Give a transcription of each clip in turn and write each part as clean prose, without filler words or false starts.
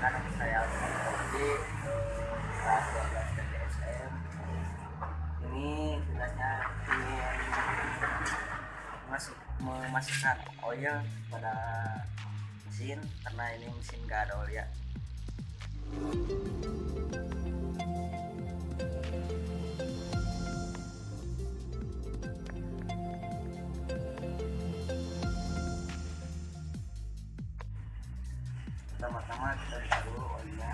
anak saya di kelas 12 DSM. Ini tugasnya ingin memasukkan oil pada mesin karena ini mesin gak ada oli ya. Pertama-tama kita buka dulu olnya.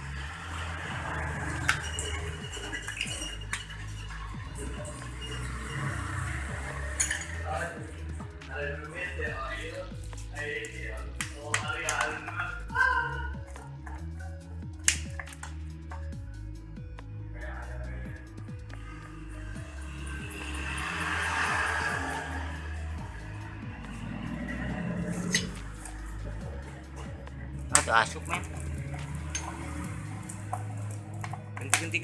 Tuh asuk men, ganti.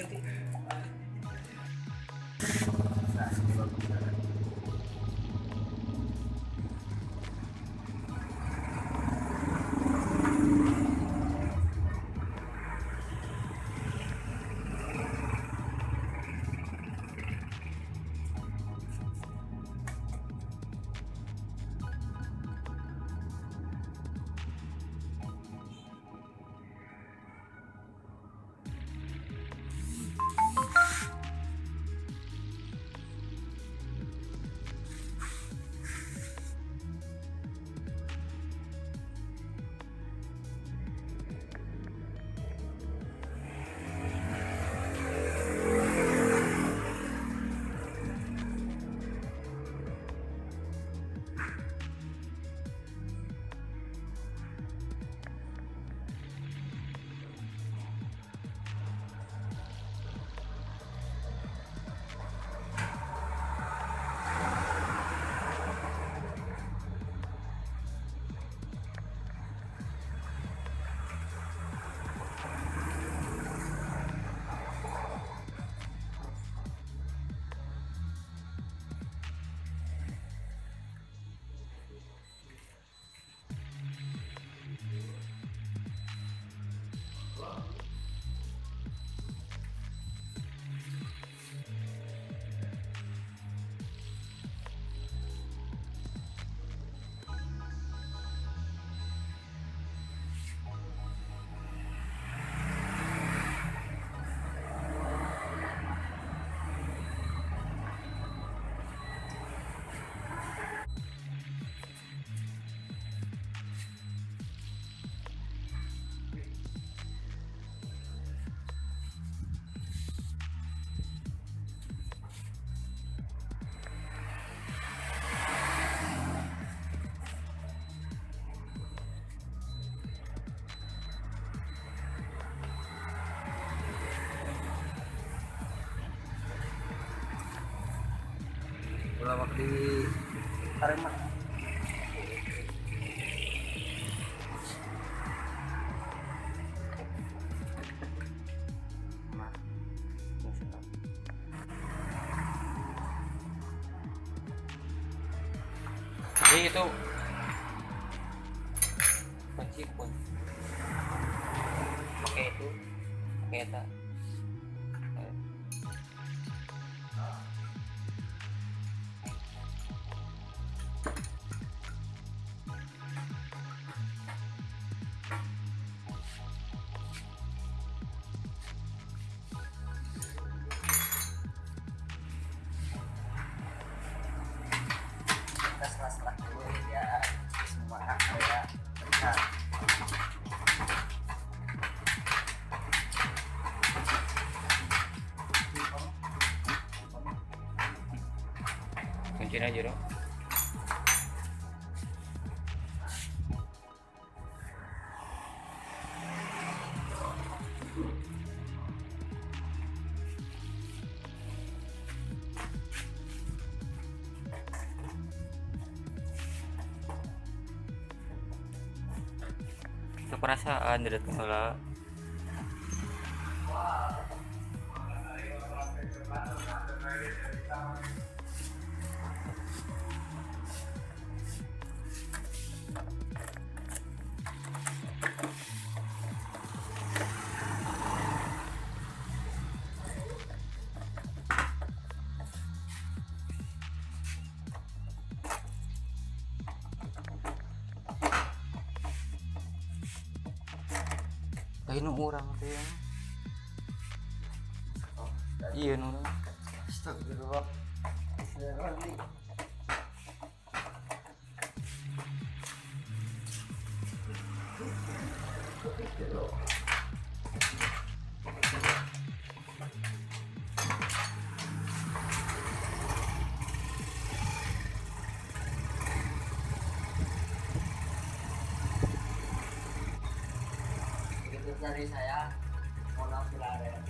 Lawak di Arema. Jadi itu kunci pun pakai itu pakai eta. Setelah dulu ya semua saya benar. Kunciin aja dong. Itu perasaan dari tenggelam. Lain orang teh ya. Oh, tadi. Iya nu. Astagfirullah. Astagfirullah. Itu dari saya, mohon maaf bila ada yang